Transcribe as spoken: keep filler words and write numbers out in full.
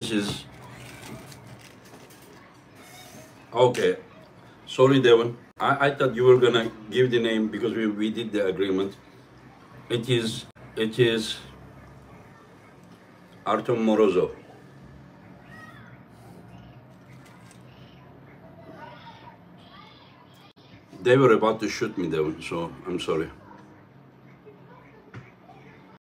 is okay. Sorry, Devon. I, I thought you were gonna give the name because we, we did the agreement. It is it is Artem Morozov. They were about to shoot me, Devon, so I'm sorry.